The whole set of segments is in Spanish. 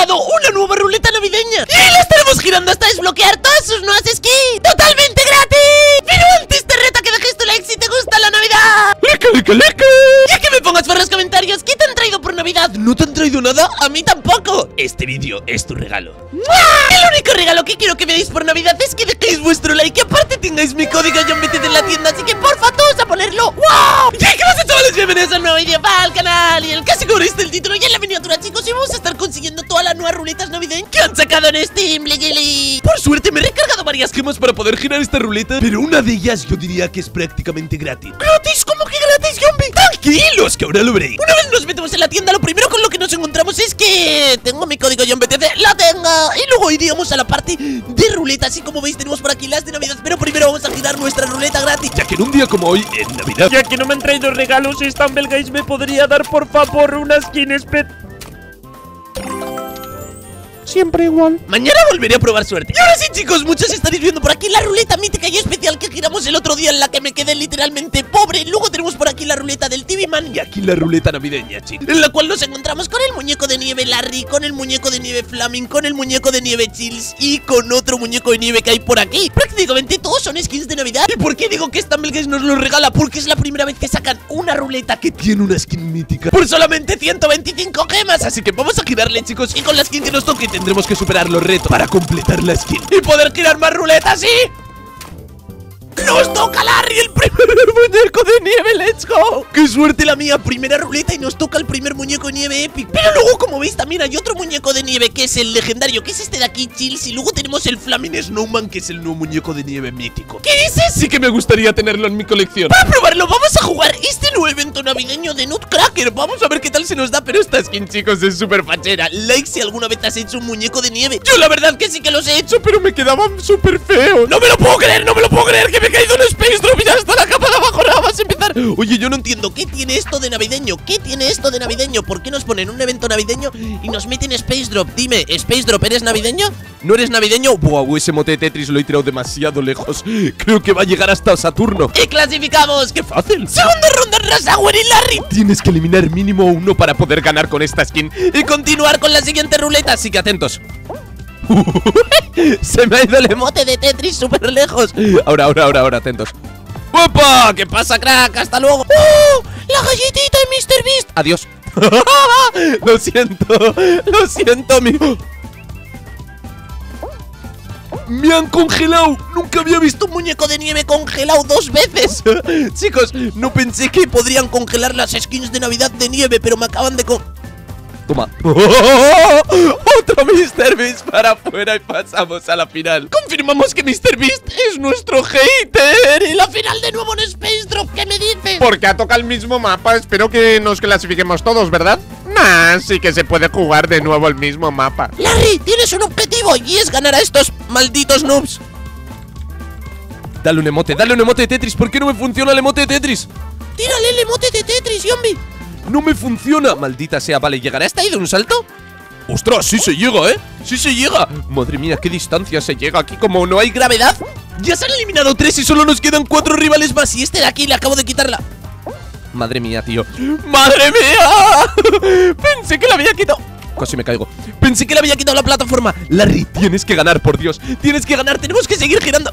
creado una nueva ruleta navideña y la estaremos girando hasta desbloquear todas sus nuevas skins totalmente gratis. Pero antes te reto a que dejes tu like si te gusta la Navidad. ¡Leca! Y a que me pongas por los comentarios qué te han traído por Navidad. ¿No te han traído nada? A mí tampoco. Este vídeo es tu regalo. El único regalo que quiero que me deis por Navidad es que dejéis vuestro like y aparte tengáis mi código JONBTZ en la tienda. Así que porfa todos a ponerlo. ¡Wow! ¿Qué pasa, chavales? Bienvenidos a un nuevo vídeo para el canal. Y el casi como viste el título y en la miniatura, chicos, y vamos a estar consiguiendo todas las nuevas ruletas navideñas que han sacado en Steam. Por suerte me he recargado varias gemas para poder girar esta ruleta, pero una de ellas yo diría que es prácticamente gratis. ¿Gratis? ¿Cómo que gratis, Yombi? Tranquilos, que ahora lo veréis. Una vez nos metemos en la tienda, lo primero con lo que nos encontramos es que tengo mi código JONBTZ, lo tengo. Y luego iríamos a la parte de ruleta. Así como veis tenemos por aquí las de Navidad, pero primero vamos a girar nuestra ruleta gratis, ya que en un día como hoy, en Navidad, ya que no me han traído regalos, StumbleGuys me podría dar por favor una skin siempre igual. Mañana volveré a probar suerte. Y ahora sí, chicos, muchos estaréis viendo por aquí la ruleta mítica y especial que giramos el otro día, en la que me quedé literalmente pobre. Luego tenemos por aquí la ruleta del TV Man y aquí la ruleta navideña, chicos, en la cual nos encontramos con el muñeco de nieve Larry, con el muñeco de nieve Flaming, con el muñeco de nieve Chills y con otro muñeco de nieve que hay por aquí. Prácticamente todos son skins de Navidad. ¿Y por qué digo que StumbleGuys nos lo regala? Porque es la primera vez que sacan una ruleta que tiene una skin mítica por solamente 125 gemas. Así que vamos a girarle, chicos, y con la skin que nos toque tendremos que superar los retos para completar la skin y poder girar más ruletas. ¿Sí? ¡Nos toca Larry, el primer muñeco de nieve! ¡Let's go! ¡Qué suerte la mía! Primera ruleta y nos toca el primer muñeco de nieve épico. Pero luego, como veis, también hay otro muñeco de nieve que es el legendario, que es este de aquí, Chills. Y luego tenemos el Flaming Snowman, que es el nuevo muñeco de nieve mítico. ¿Qué dices? Sí que me gustaría tenerlo en mi colección. Para probarlo vamos a jugar este nuevo evento navideño de Nutcracker. Vamos a ver qué tal se nos da. Pero esta skin, chicos, es súper fachera. Like si alguna vez has hecho un muñeco de nieve. Yo la verdad que sí que los he hecho, pero me quedaban súper feos. ¡No me lo puedo creer! ¡No me lo puedo creer! ¡Que me he caído un Space Drop y ya está la capa de abajo! ¡Nada más empezar! Oye, yo no entiendo. ¿Qué tiene esto de navideño? ¿Qué tiene esto de navideño? ¿Por qué nos ponen un evento navideño y nos meten Space Drop? Dime, Space Drop, ¿eres navideño? ¿No eres navideño? Buah, ese mote de Tetris lo he tirado demasiado lejos. Creo que va a llegar hasta Saturno. ¡Y clasificamos! ¡Qué fácil! ¡Segunda ronda, Razagüer y Larry! Tienes que eliminar mínimo uno para poder ganar con esta skin y continuar con la siguiente ruleta, así que atentos. Se me ha ido el emote de Tetris súper lejos. Ahora, atentos. ¡Opa! ¿Qué pasa, crack? ¡Hasta luego! ¡Oh! ¡La galletita de MrBeast! ¡Adiós! Lo siento, mi... ¡Me han congelado! ¡Nunca había visto un muñeco de nieve congelado 2 veces! Chicos, no pensé que podrían congelar las skins de Navidad de nieve, pero me acaban de Toma. Otro MrBeast para afuera y pasamos a la final. Confirmamos que MrBeast es nuestro hater. Y la final de nuevo en Space Drop. ¿Qué me dices? Porque ha tocado el mismo mapa. Espero que nos clasifiquemos todos, ¿verdad? Nah, sí que se puede jugar de nuevo el mismo mapa. Larry, tienes un objetivo y es ganar a estos malditos noobs. Dale un emote de Tetris. ¿Por qué no me funciona el emote de Tetris? Tírale el emote de Tetris, Yombi. No me funciona, maldita sea. Vale, ¿llegará hasta ahí de un salto? ¡Ostras! Sí se llega, ¿eh? ¡Sí se llega! Madre mía, qué distancia se llega aquí. Como no hay gravedad. Ya se han eliminado 3 y solo nos quedan 4 rivales más. Y este de aquí le acabo de quitarla. Madre mía, tío. ¡Madre mía! Pensé que la había quitado. Casi me caigo. Pensé que le había quitado la plataforma. Larry, tienes que ganar, por Dios. Tienes que ganar, tenemos que seguir girando.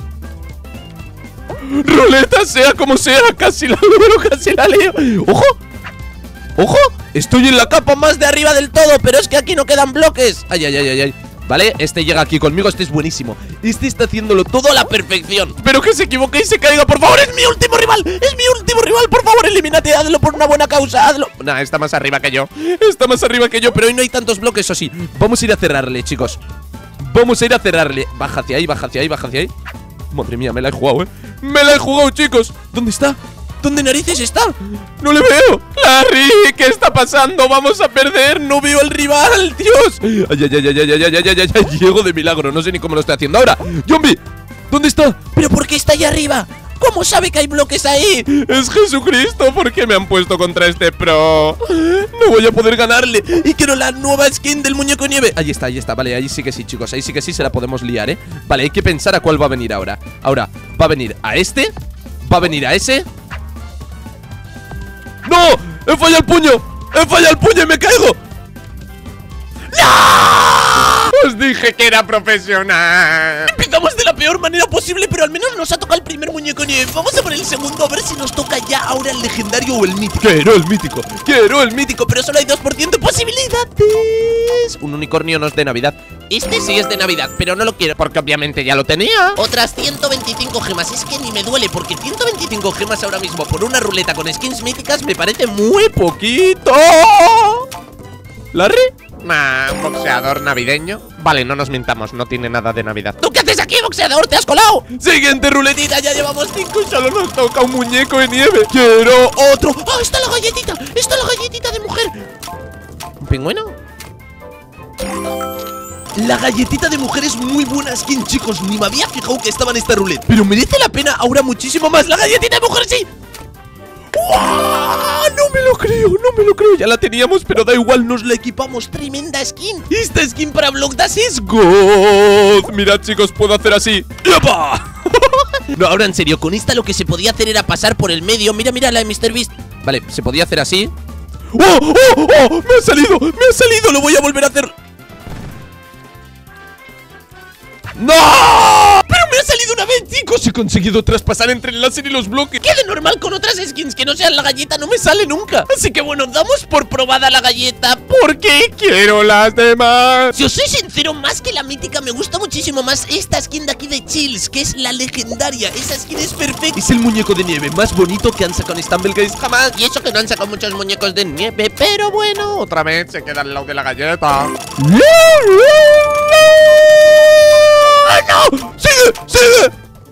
Ruleta, sea como sea. Casi la logro, casi la leo. ¡Ojo! ¡Ojo! Estoy en la capa más de arriba del todo, pero es que aquí no quedan bloques. Ay. Vale, este llega aquí conmigo, este es buenísimo. Este está haciéndolo todo a la perfección. Espero que se equivoque y se caiga, por favor. ¡Es mi último rival! ¡Es mi último rival! Por favor, elimínate, hazlo por una buena causa, hazlo. Nah, está más arriba que yo. Está más arriba que yo, pero hoy no hay tantos bloques, o sí. Vamos a ir a cerrarle, chicos. Vamos a ir a cerrarle. Baja hacia ahí. Madre mía, me la he jugado, Me la he jugado, chicos. ¿Dónde está? ¿Dónde narices está? ¡No le veo! ¡Larry! ¿Qué está pasando? ¡Vamos a perder! ¡No veo al rival! ¡Dios! ¡Ay! Llego de milagro. No sé ni cómo lo estoy haciendo ahora. ¡Yombi! ¿Dónde está? ¿Pero por qué está allá arriba? ¿Cómo sabe que hay bloques ahí? ¡Es Jesucristo! ¿Por qué me han puesto contra este pro? No voy a poder ganarle. Y quiero la nueva skin del muñeco de nieve. Ahí está. Vale, ahí sí que sí, chicos. Ahí sí que sí se la podemos liar, ¿eh? Vale, hay que pensar a cuál va a venir ahora. Ahora, va a venir a este. Va a venir a ese. ¡No! ¡He fallado el puño! ¡He fallado el puño y me caigo! ¡No! Os dije que era profesional. Empezamos de la peor manera posible, pero al menos nos ha tocado el primer muñeco nieve. Vamos a por el segundo, a ver si nos toca ya ahora el legendario o el mítico. Quiero el mítico, pero solo hay 2% de posibilidades. Un unicornio no es de Navidad. Este sí es de Navidad, pero no lo quiero porque obviamente ya lo tenía. Otras 125 gemas, es que ni me duele porque 125 gemas ahora mismo por una ruleta con skins míticas me parece muy poquito. ¿Larry? Un boxeador navideño. Vale, no nos mintamos, no tiene nada de Navidad. ¿Tú qué haces aquí, boxeador? ¿Te has colado? Siguiente ruletita, ya llevamos 5 y solo nos toca un muñeco de nieve. ¡Quiero otro! ¡Ah, está la galletita! ¡Está la galletita de mujer! ¿Un pingüino? La galletita de mujer es muy buena skin, chicos. Ni me había fijado que estaba en esta ruleta, pero merece la pena ahora muchísimo más. ¡La galletita de mujer, sí! ¡Wow! No me lo creo, no me lo creo. Ya la teníamos, pero da igual, nos la equipamos. Tremenda skin. Esta skin para Blockdash es God. Mirad, chicos, puedo hacer así. ¡Epa! No, ahora en serio, con esta lo que se podía hacer era pasar por el medio. Mira, mira la de MrBeast. Vale, se podía hacer así. ¡Oh, oh, oh! ¡Me ha salido! ¡Me ha salido! Lo voy a volver a hacer. ¡No! ¡Pero me ha salido una vez, chicos! He conseguido traspasar entre el láser y los bloques. ¡Qué de normal con otras skins que no sean la galleta! No me sale nunca. Así que bueno, damos por probada la galleta porque quiero las demás. Si os soy sincero, más que la mítica me gusta muchísimo más esta skin de aquí de Chills, que es la legendaria. Esa skin es perfecta. Es el muñeco de nieve más bonito que han sacado en Stumbleguys jamás. Y eso que no han sacado muchos muñecos de nieve, pero bueno. Otra vez se queda al lado de la galleta. ¡Ah, no! ¡Sigue! ¡Sigue!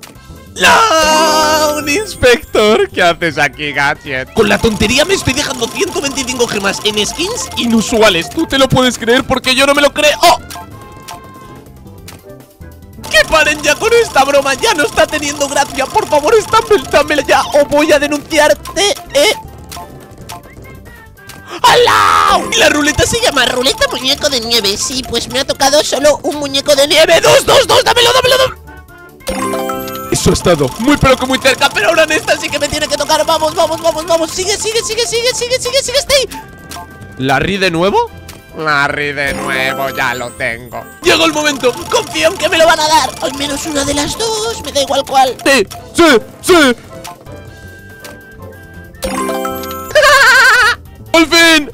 ¡No! ¡Un inspector! ¿Qué haces aquí, Gadget? Con la tontería me estoy dejando 125 gemas en skins inusuales. ¿Tú te lo puedes creer? Porque yo no me lo creo. ¡Oh! ¡Que paren ya con esta broma! ¡Ya no está teniendo gracia! Por favor, dámela ya o voy a denunciarte, ¡Alao! Y la ruleta se llama ruleta muñeco de nieve. Sí, pues me ha tocado solo un muñeco de nieve. ¡Dos! ¡Dámelo! Eso ha estado muy pero que muy cerca. Pero ahora en esta sí que me tiene que tocar. ¡Vamos! Sigue, stay. ¿Larry de nuevo? Larry de nuevo, ya lo tengo. Llegó el momento, confío en que me lo van a dar. Al menos una de las dos, me da igual cuál. Sí. ¡Al fin!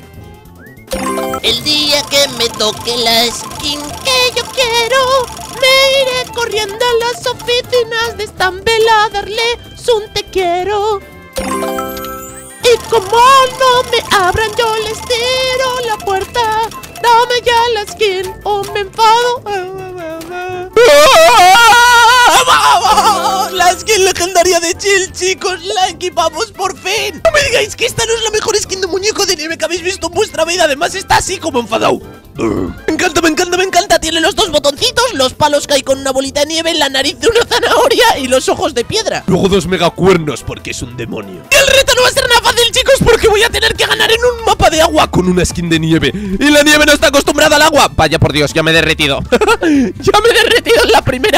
El día que me toque la skin que yo quiero, me iré corriendo a las oficinas de Stumble a darles un te quiero. Y como no me abran, yo les tiro la puerta. Dame ya la skin o me enfado. ¡Vamos! La skin legendaria de Chill, chicos, la equipamos por fin. No me digáis que esta no es la mejor skin de muñeco de nieve que habéis visto en vuestra vida. Además está así como enfadado. Me encanta. Tiene los dos botoncitos, los palos que hay con una bolita de nieve, la nariz de una zanahoria y los ojos de piedra. Luego 2 megacuernos porque es un demonio. Y el reto no va a ser nada fácil, chicos, porque voy a tener que ganar en un mapa de agua con una skin de nieve. Y la nieve no está acostumbrada al agua. Vaya por Dios, ya me he derretido. Ya me he derretido en la primera.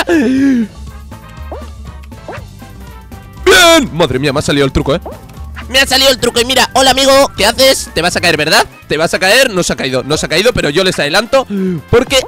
¡Bien! Madre mía, me ha salido el truco, Me ha salido el truco y mira, hola amigo, ¿qué haces? Te vas a caer, ¿verdad? Te vas a caer, no se ha caído, pero yo les adelanto porque...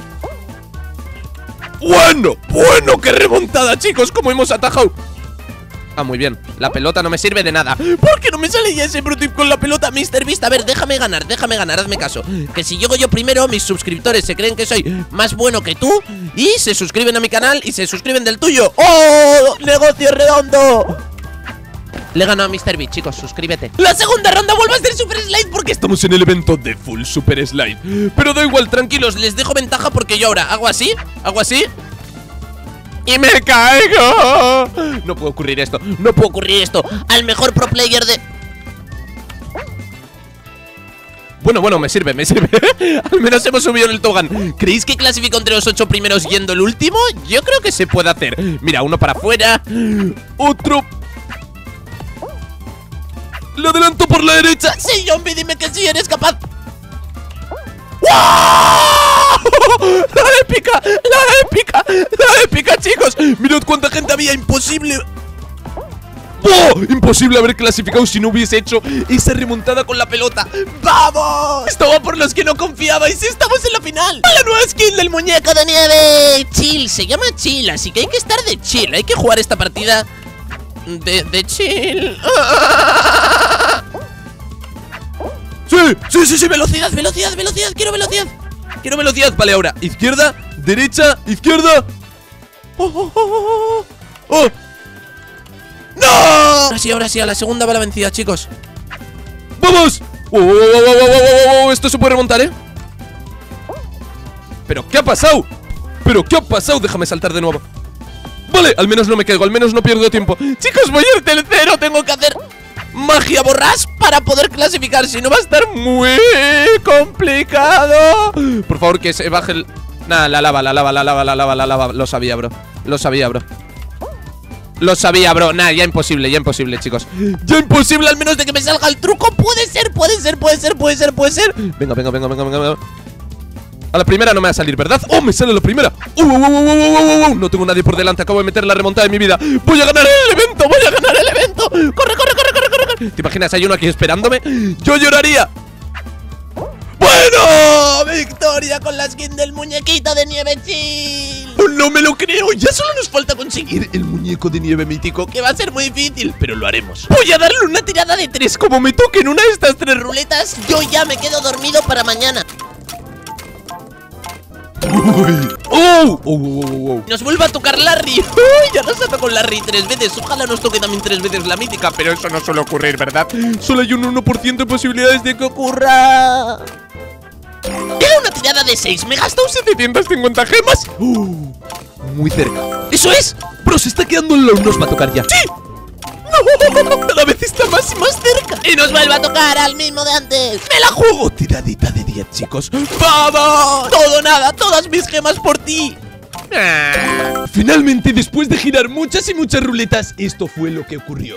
Bueno, qué remontada, chicos, cómo hemos atajado. Ah, muy bien, la pelota no me sirve de nada. ¿Por qué no me sale ya ese pro tip con la pelota, MrBeast? A ver, déjame ganar, hazme caso. Que si llego yo primero, mis suscriptores se creen que soy más bueno que tú y se suscriben a mi canal y se suscriben del tuyo. ¡Oh! ¡Negocio redondo! Le he ganado a MrBeast, chicos, suscríbete. La segunda ronda vuelve a ser Super Slide porque estamos en el evento de Full Super Slide. Pero da igual, tranquilos, les dejo ventaja porque yo ahora hago así y me caigo. No puede ocurrir esto, Al mejor pro player de... Bueno, me sirve. Al menos hemos subido en el tobogán. ¿Creéis que clasifico entre los 8 primeros yendo el último? Yo creo que se puede hacer. Mira, uno para afuera, otro... Le adelanto por la derecha. Sí, Zombie, dime que sí eres capaz. ¡Wow! La épica, chicos. Mirad cuánta gente había, imposible. ¡Oh! Imposible haber clasificado si no hubiese hecho esa remontada con la pelota. ¡Vamos! Estaba por los que no confiabais. ¡Estamos en la final! ¡A la nueva skin del muñeco de nieve! Chill, se llama Chill, así que hay que estar de chill. Hay que jugar esta partida de chill. Sí, Velocidad, quiero velocidad. quiero velocidad. Vale, ahora, izquierda, derecha, izquierda. ¡Oh! ¡No! Ahora sí, a la segunda va la vencida, chicos. ¡Vamos! Esto se puede remontar, ¿eh? ¿Pero qué ha pasado? Déjame saltar de nuevo. Vale, al menos no me caigo, al menos no pierdo tiempo. Chicos, voy a ir tercero. Tengo que hacer magia borrás para poder clasificar. Si no va a estar muy complicado. Por favor, que se baje el... Nada, la lava. Lo sabía, bro. Nada, ya imposible, chicos. Ya imposible, al menos de que me salga el truco. Puede ser. Venga. A la primera no me va a salir, ¿verdad? ¡Oh, me sale la primera! No tengo nadie por delante, acabo de meter la remontada de mi vida. ¡Voy a ganar el evento! ¡Corre! ¿Te imaginas? Hay uno aquí esperándome. ¡Yo lloraría! ¡Bueno! ¡Victoria con la skin del muñequito de nieve chill! ¡Oh, no me lo creo! Ya solo nos falta conseguir el muñeco de nieve mítico, que va a ser muy difícil, pero lo haremos. Voy a darle una tirada de 3. Como me toque en una de estas 3 ruletas, yo ya me quedo dormido para mañana. Nos vuelve a tocar Larry. Ya nos ha tocado Larry 3 veces. Ojalá nos toque también 3 veces la mítica. Pero eso no suele ocurrir, ¿verdad? Solo hay un 1% de posibilidades de que ocurra. Era una tirada de 6. Me he gastado 750 gemas. Muy cerca. ¡Eso es! Bro, se está quedando en la... Nos va a tocar ya. ¡Sí! ¡No! Cada vez está más y más cerca. Y nos vuelve a tocar al mismo de antes. ¡Me la juego! Tiradita de 10, chicos. ¡Vamos! Todo nada, todas mis gemas por ti. Finalmente, después de girar muchas y muchas ruletas, esto fue lo que ocurrió.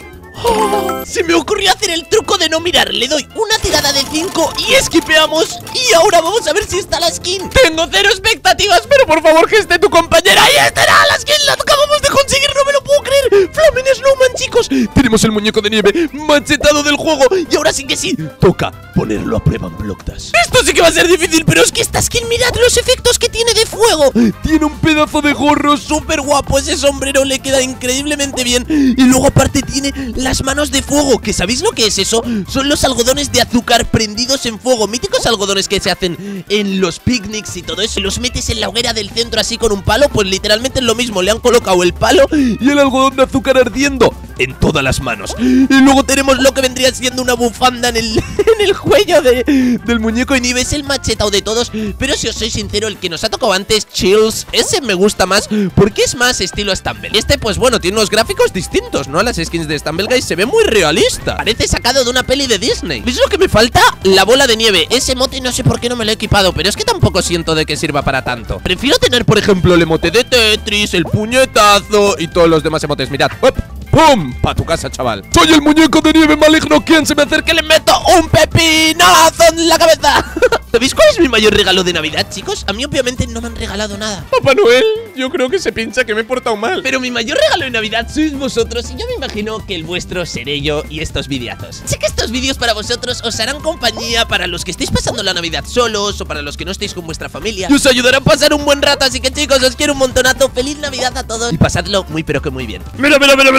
Se me ocurrió hacer el truco de no mirar. Le doy una tirada de 5 y esquipeamos. Y ahora vamos a ver si está la skin. Tengo 0 expectativas, pero por favor que esté tu compañera. ¡Ahí estará la skin! ¡La acabamos de conseguir! ¡No me lo puedo creer! ¡Flamin' Snowman, chicos! Tenemos el muñeco de nieve machetado del juego. Y ahora sí que sí. Toca ponerlo a prueba en Blockdash. Esto sí que va a ser difícil, pero es que esta skin, mirad los efectos que tiene de fuego. Tiene un pedazo de gorro súper guapo. Ese sombrero le queda increíblemente bien. Y luego aparte tiene las manos de fuego. ¿Que sabéis lo que es eso? Son los algodones de azúcar prendidos en fuego. Míticos algodones que se hacen en los picnics y todo eso. Los metes en la hoguera del centro así con un palo. Pues literalmente es lo mismo. Le han colocado el palo y el algodón de azúcar ardiendo en todas las manos. Y luego tenemos lo que vendría siendo una bufanda en el cuello del muñeco de nieve. Es el machetado de todos. Pero si os soy sincero, el que nos ha tocado antes, Chills, ese me gusta más porque es más estilo Stumble. Este pues bueno, tiene unos gráficos distintos, ¿no? Las skins de Stumble Guys se ve muy realista. Parece sacado de una peli de Disney. ¿Veis lo que me falta? La bola de nieve. Ese emote no sé por qué no me lo he equipado, pero es que tampoco siento de que sirva para tanto. Prefiero tener, por ejemplo, el emote de Tetris, el puñetazo y todos los demás emotes. Mirad. ¡Pum! Pa' tu casa, chaval. ¡Soy el muñeco de nieve maligno! ¿Quién se me acerque? ¡Le meto un pepinazo en la cabeza! ¿Sabéis cuál es mi mayor regalo de Navidad, chicos? A mí obviamente no me han regalado nada. Papá Noel, yo creo que se pincha que me he portado mal. Pero mi mayor regalo de Navidad sois vosotros. Y yo me imagino que el vuestro seré yo y estos videazos. Sé que estos vídeos para vosotros os harán compañía para los que estéis pasando la Navidad solos o para los que no estéis con vuestra familia. Y os ayudarán a pasar un buen rato. Así que chicos, os quiero un montonazo. ¡Feliz Navidad a todos! Y pasadlo muy pero que muy bien. ¡Mira!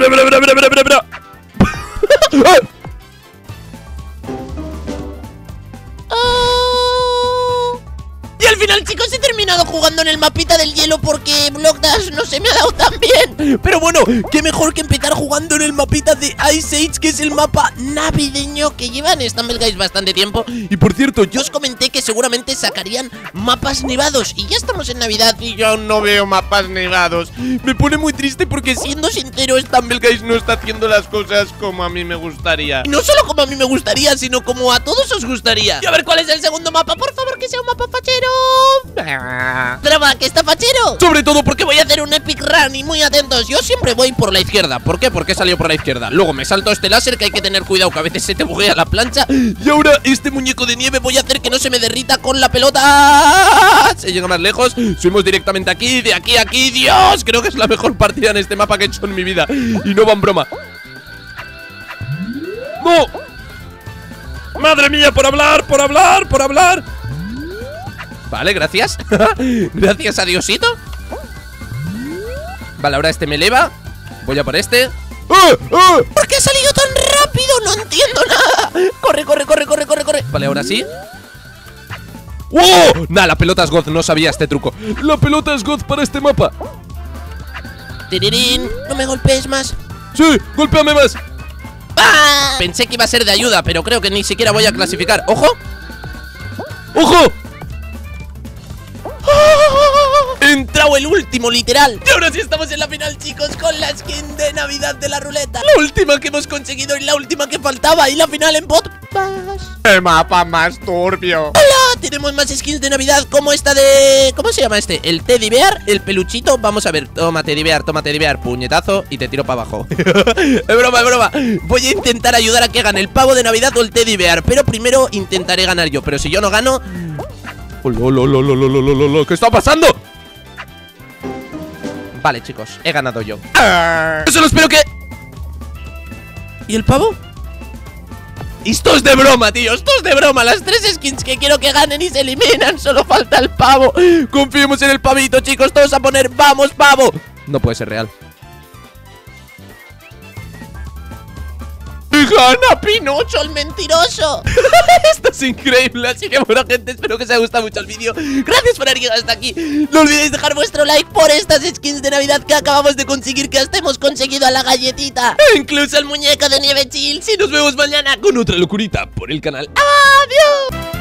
Y al final, chicos, he terminado jugando en el mapita del hielo porque Blockdash no se me ha dado tan bien. Pero bueno, qué mejor que empezar jugando en el mapita de Ice Age, que es el mapa navideño que lleva en Stumble Guys bastante tiempo. Y por cierto, yo os comenté que seguramente sacarían mapas nevados y ya estamos en Navidad y yo no veo mapas nevados. Me pone muy triste porque, siendo sincero, Stumble Guys no está haciendo las cosas como a mí me gustaría. Y no solo como a mí me gustaría, sino como a todos os gustaría. Y a ver cuál es el segundo mapa, por favor, que sea un mapa fachero. Drama, que está fachero. Sobre todo porque voy a hacer un epic run y muy atentos. Yo siempre voy por la izquierda. ¿Por qué? Porque he salido por la izquierda. Luego me salto este láser que hay que tener cuidado, que a veces se te buguea la plancha. Y ahora este muñeco de nieve voy a hacer que no se me derrita con la pelota. Se llega más lejos. Subimos directamente aquí, de aquí a aquí. Dios, creo que es la mejor partida en este mapa que he hecho en mi vida. Y no va en broma. ¡No! ¡Madre mía, por hablar, por hablar, por hablar! Vale, gracias. Gracias a Diosito. Vale, ahora este me eleva. Voy a por este. ¿Por qué ha salido tan rápido? No entiendo nada. Corre, corre, corre, corre, corre, corre. Vale, ahora sí. ¡Oh! Nah, la pelota es God, no sabía este truco. La pelota es God para este mapa. Tirirín, no me golpees más. Sí, golpéame más. ¡Ah! Pensé que iba a ser de ayuda, pero creo que ni siquiera voy a clasificar. ¡Ojo! ¡Ojo! Entrado el último, literal. Y ahora sí estamos en la final, chicos, con la skin de Navidad de la ruleta. La última que hemos conseguido y la última que faltaba. Y la final en bot. ¡Qué mapa más turbio! ¡Hola! Tenemos más skins de Navidad como esta de... ¿Cómo se llama este? El Teddy Bear, el peluchito. Vamos a ver, toma Teddy Bear, puñetazo y te tiro para abajo. Es broma, es broma. Voy a intentar ayudar a que gane el pavo de Navidad o el Teddy Bear, pero primero intentaré ganar yo. Pero si yo no gano... ¿Qué está pasando? Vale, chicos, he ganado yo. Solo espero que... ¿Y el pavo? Esto es de broma, tío, esto es de broma. Las 3 skins que quiero que ganen y se eliminan. Solo falta el pavo. Confiemos en el pavito, chicos, todos a poner ¡vamos, pavo! No puede ser real. ¡Gana Pinocho, el mentiroso! Esto es increíble, así que bueno, gente, espero que os haya gustado mucho el vídeo. Gracias por haber llegado hasta aquí. No olvidéis dejar vuestro like por estas skins de Navidad que acabamos de conseguir, que hasta hemos conseguido a la galletita e incluso el muñeco de nieve chill. Y nos vemos mañana con otra locurita por el canal. ¡Adiós!